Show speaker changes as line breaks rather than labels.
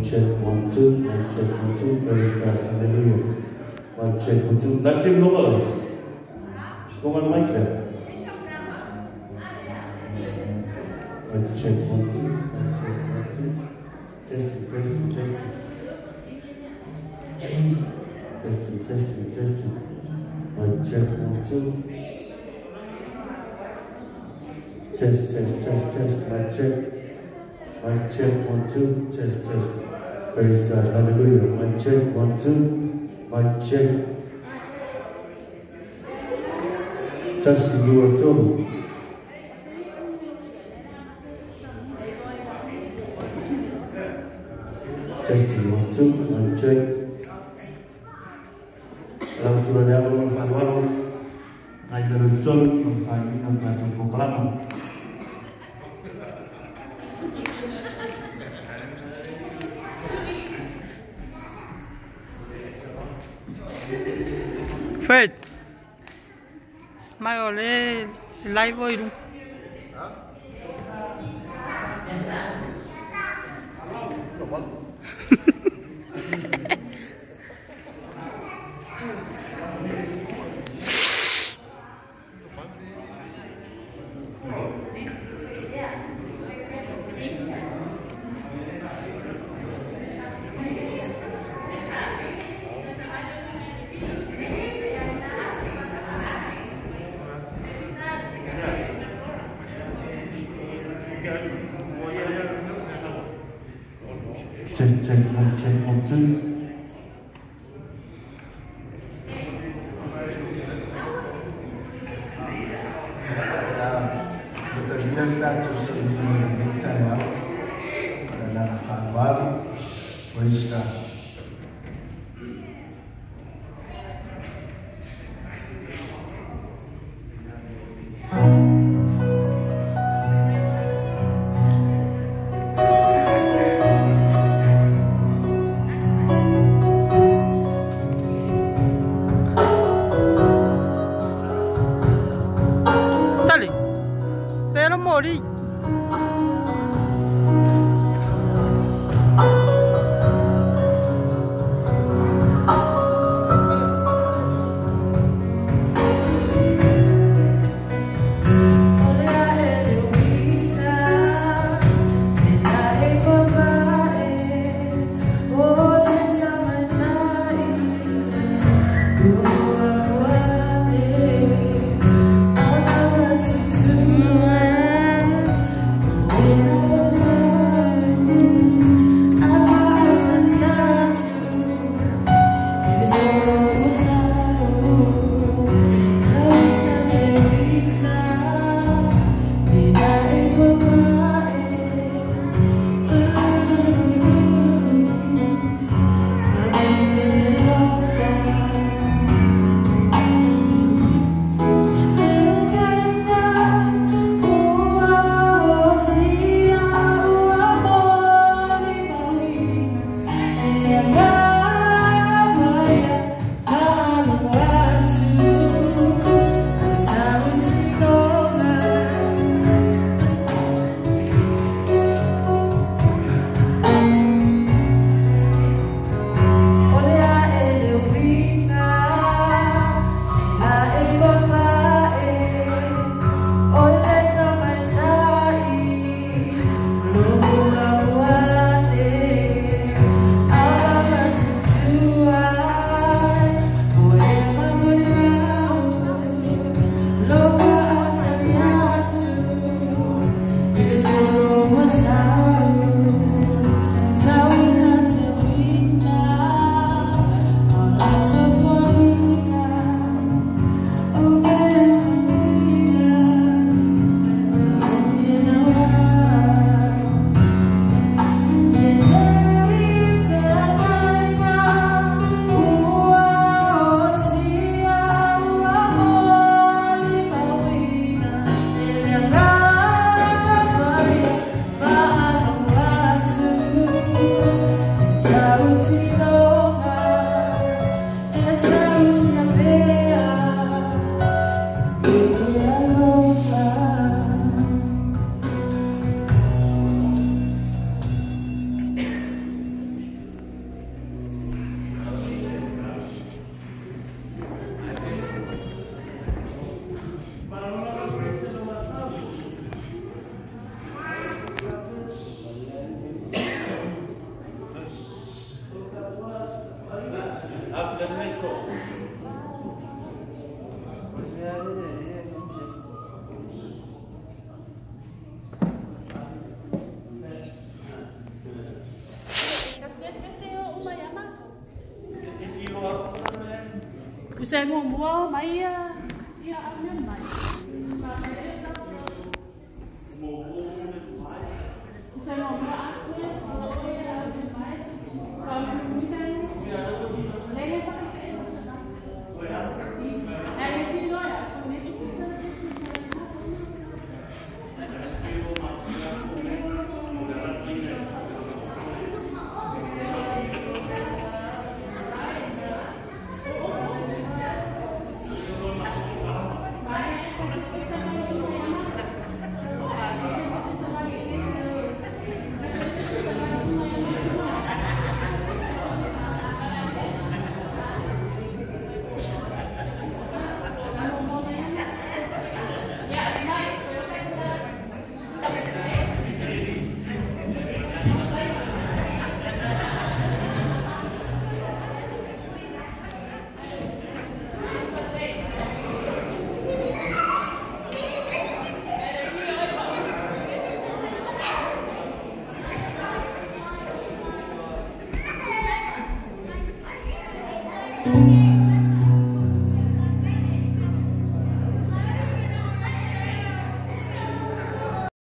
check, 1, 2, mic check, 1, 2, praise God, hallelujah. Mic check, 1, 2. Làm chim lúc ở. Công an mic there. Mic check, 1, 2, mic check, 1, 2. Testing, testing, testing. Testing, testing, testing. Mic check, 1, 2. Test, test, test, test, mic check. Mic check, 1, 2, test, test. Praise God, hallelujah. Mic check, 1, 2. Mic check. Testing, you are told. Testing, 1, 2, mic check. Kalau sudah ada berfahaman, hanya betul berfaham dan baca proklaman.
Fred, mai oleh live boy dong.
Check, 1, 2.
Pero morí.
Usai mua mấy ia ăn nhân mày. Usai mua